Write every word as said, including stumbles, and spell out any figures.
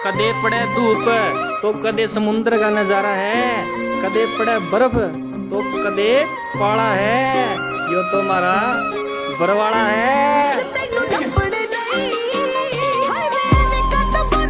कदे पड़े धूप तो कदे समुद्र का नजारा है, कदे पड़े बर्फ तो कदे पाला है, यो तो हमारा बरवाड़ा है।